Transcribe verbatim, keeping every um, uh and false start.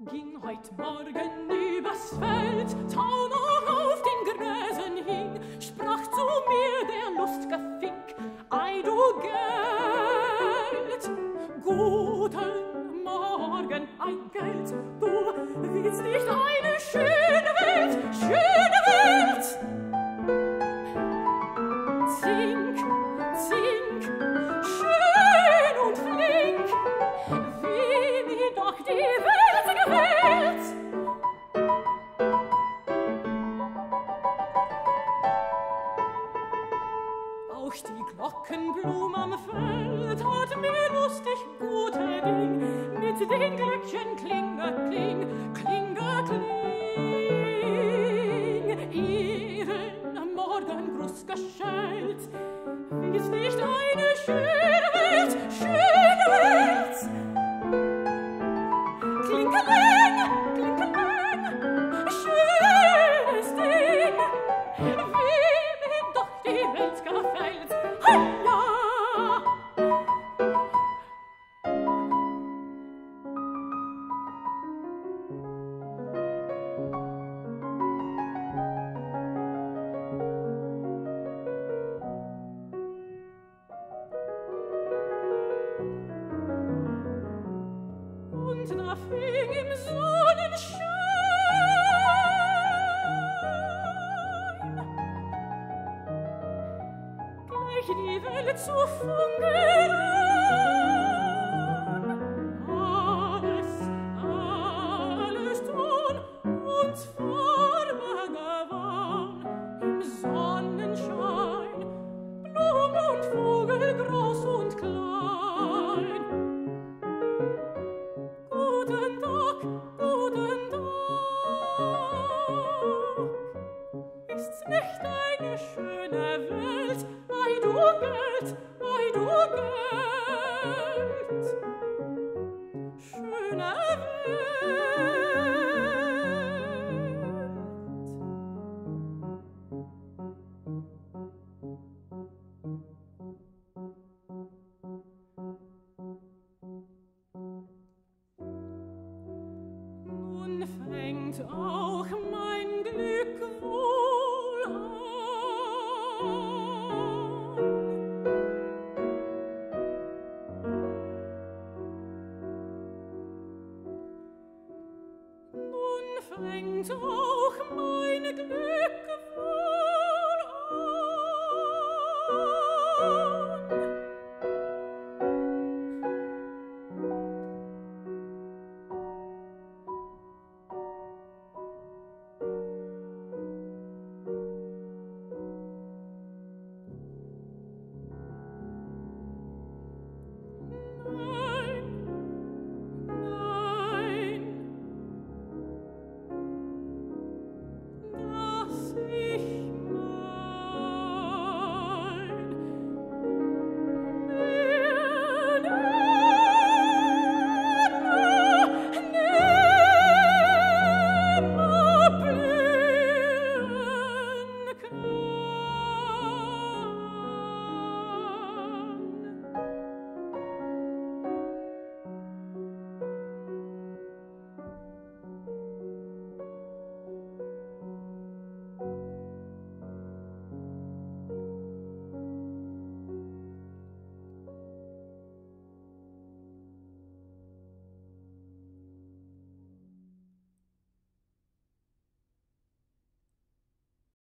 Ging heut Morgen übers Feld, tau noch auf den Gräsen hing, sprach zu mir der lust'ge Fink: Ei, du Geld, guten Morgen, ei Geld, du willst nicht eine schöne Welt, schöne Welt. Zink, zink, schön und flink, wie mir doch die Welt gefällt. Auch die Glockenblum am Feld hat mir lustig gute Ding, mit den Glöckchen klinge, kling, klinge, kling, ihren Morgengruß geschellt. Ist nicht eine schöne Welt, schöne Welt? Klinkeling, klinkeling, schönes Ding, wie mir doch die Welt gefällt. Holla! Und da fing im Sonnenschein gleich die Welt zu funkeln. Alles, alles Ton und Farbe gewann im Sonnenschein, Blum und Vogel groß und klein. Guten Tag, guten Tag, ist's nicht eine schöne Welt? Ei, du Geld, ei, du Geld, schöne Welt. Nun fängt auch mein Glück wohl an. Nun fängt auch mein Glück